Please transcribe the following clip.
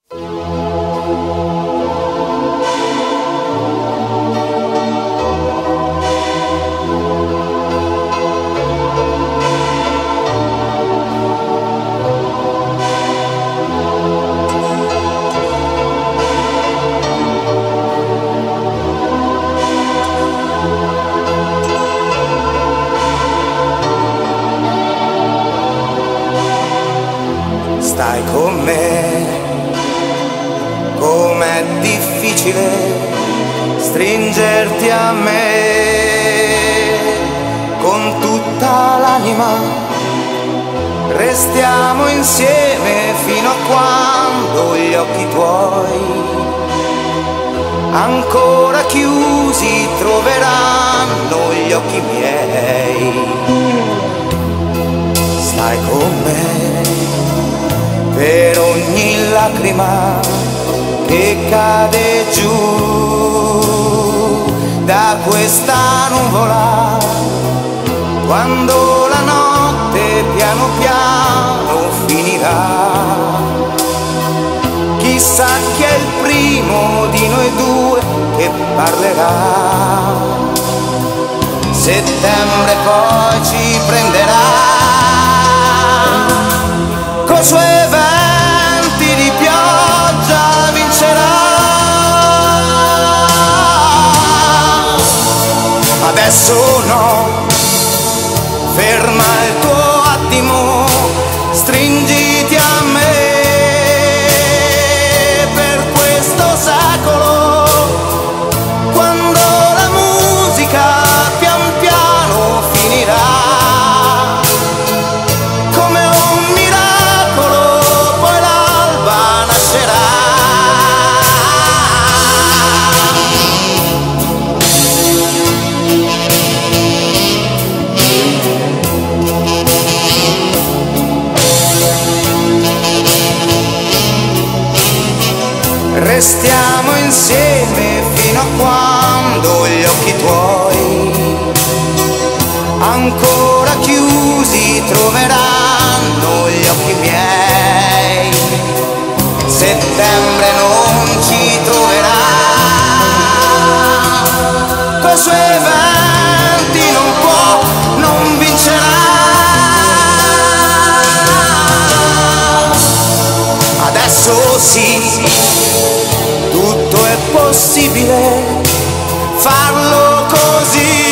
Stai con me, com'è difficile stringerti a me con tutta l'anima. Restiamo insieme fino a quando gli occhi tuoi ancora chiusi troveranno gli occhi miei. Stai con me per ogni lacrima che cade giù da questa nuvola, quando la notte piano piano finirà. Chissà chi è il primo di noi due che parlerà. Settembre poi ci prenderà coi suoi venti di pioggia, vincerà. Adesso no, ferma il tuo attimo, stringiti a me per questo secolo, quando la musica pian piano finirà. Restiamo insieme fino a quando gli occhi tuoi ancora chiusi troveranno gli occhi miei. Settembre non ci troverà, coi suoi venti non può, non vincerà. Adesso sì, tutto è possibile, farlo così.